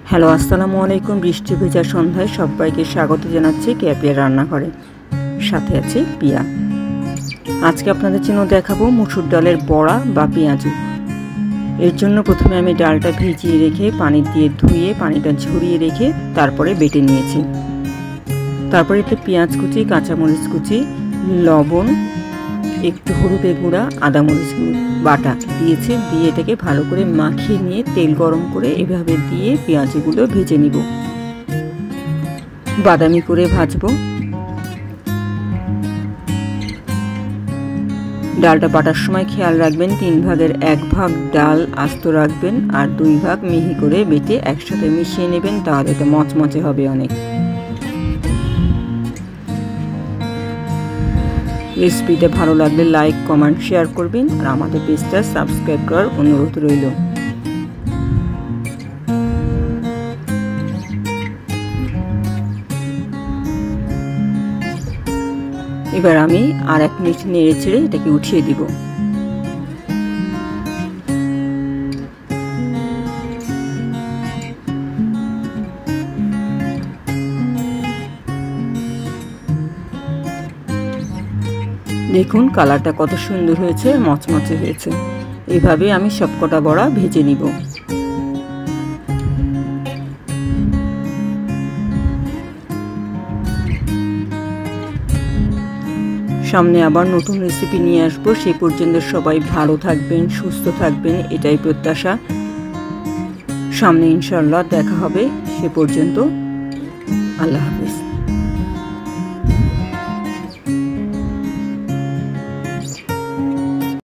Hello, আসসালামু আলাইকুম। বৃষ্টি ভেজা সন্ধ্যায় সবাইকে স্বাগত জানাচ্ছি ক্যাপিয়ার রান্নাঘরে। সাথে আছে পিয়া। আজকে আপনাদের জন্য দেখাবো মসুর ডালের বড়া বা পেঁয়াজু। এর জন্য প্রথমে আমি ডালটা ভিজিয়ে রেখে পানি দিয়ে ধুয়ে পানিটা ঝরিয়ে রেখে তারপরে বেটে নিয়েছি। তারপরে এতে পেঁয়াজ কুচি, কাঁচামরিচ কুচি, লবণ, একটু হলুদের গুঁড়া, আদা মরিচ বাটা দিয়েছি। দিয়ে এটাকে ভালো করে মাখিয়ে নিয়ে তেল গরম করে এভাবে দিয়ে পেঁয়াজগুলো ভেজে নিব, বাদামি করে ভাজবো। ডালটা বাটার সময় খেয়াল রাখবেন 3 ভাগের 1 ভাগ ডাল আস্ত রাখবেন আর 2 ভাগ মিহি করে বেটে একসাথে মিশিয়ে নেবেন, তাহলে এটা মচমচে হবে অনেক। রেসিপিটা ভালো লাগলে লাইক, কমেন্ট, শেয়ার করবেন আর আমাদের পেজটা সাবস্ক্রাইব করার অনুরোধ রইল। এবার আমি আর 1 মিনিট নেড়ে চেড়ে এটাকে উঠিয়ে দিব। দেখুন কালারটা কত সুন্দর হয়েছে, মচমচে হয়েছে। এইভাবে আমি সবকটা বড়া ভেজে নিব। সামনে আবার নতুন রেসিপি নিয়ে আসবো। সেই পর্যন্ত সবাই ভালো থাকবেন, সুস্থ থাকবেন, এটাই প্রত্যাশা। সামনে ইনশাআল্লাহ দেখা হবে। সে পর্যন্ত আল্লাহ হাফেজ।